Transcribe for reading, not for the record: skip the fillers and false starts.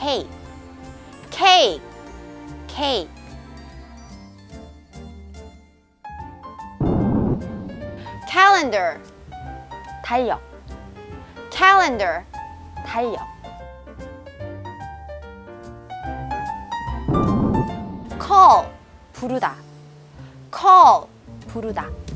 cake, cake, cake. calendar, 달력, calendar, 달력. call, 부르다, call, 부르다.